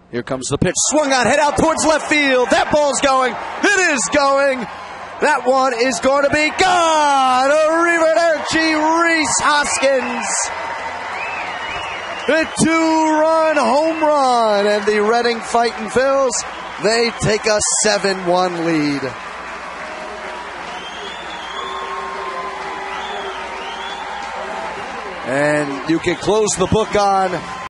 Here comes the pitch. Swung on, head out towards left field. That ball's going. It is going. That one is going to be gone. Arrivederci, Rhys Hoskins. A 2-run home run. And the Reading Fightin Phils, they take a 7-1 lead. And you can close the book on